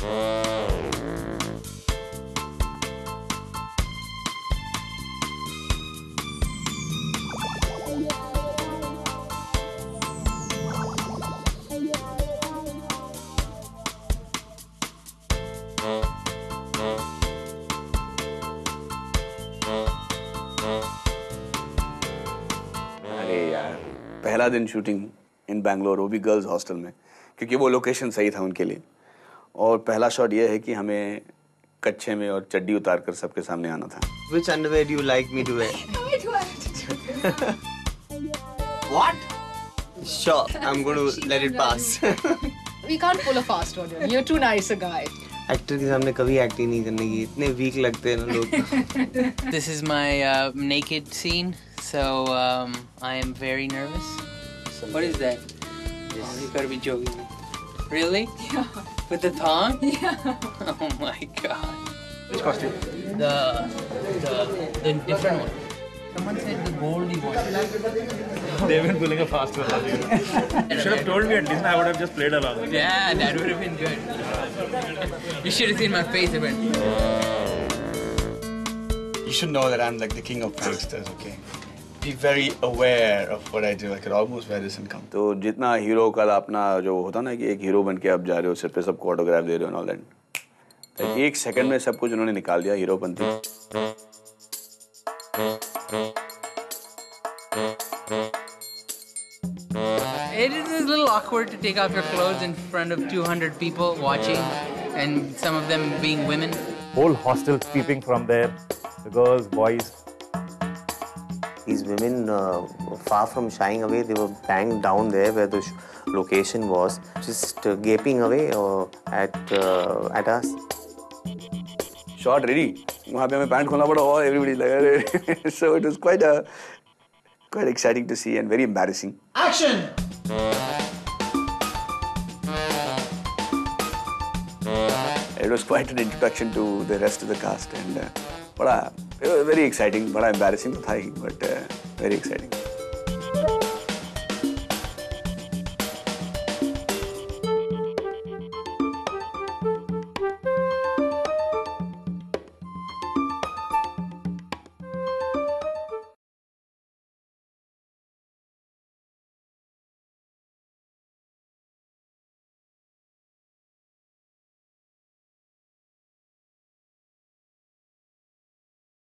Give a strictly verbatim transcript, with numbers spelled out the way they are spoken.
अरे यार, पहला दिन शूटिंग इन बैंगलोर, वो भी गर्ल्स हॉस्टल में, क्योंकि वो लोकेशन सही था उनके लिए। और पहला शॉट ये है कि हमें कच्छे में और चड्डी उतार कर सबके सामने आना था। Which underwear do you like me to wear? What? Sure, I'm going to let it pass. We can't pull a fast one. You're too nice a guy. Actor के सामने कभी एक्टिंग नहीं करने की, इतने वीक लगते हैं ना लोग। This is my uh, naked scene, so um, I am very nervous. So what is that? Oh, you gotta be joking. Really? Yeah. With the thong? Yeah. Oh my god. Which costume? The the the different one. Someone said the goldy one. They've been pulling a fast one. You should have told me at least. I would have just played along. Yeah, that would have been good. You should have seen my face event. You should know that I'm like the king of pranksters, okay? Be very aware of what I do. I could almost wear this and come. तो जितना hero का अपना जो होता ना कि एक hero बन के आप जा रहे हो, सिर पे सबको ऑटोग्राफ दे रहे हो, all that. तो एक सेकंड में सब कुछ उन्होंने निकाल दिया Heropanti. It is a little awkward to take off your clothes in front of two hundred people watching, and some of them being women. Whole hostel peeping from there, the girls, boys. These women, uh, far from shying away, they were banged down there where the location was, just uh, gaping away uh, at uh, at us. Shot ready. वहाँ पे हमें pant खोलना पड़ा और everybody like so it was quite a quite exciting to see and very embarrassing. Action! It was quite an introduction to the rest of the cast and uh, बड़ा very exciting, बड़ा embarrassing तो था ही, but uh, very exciting.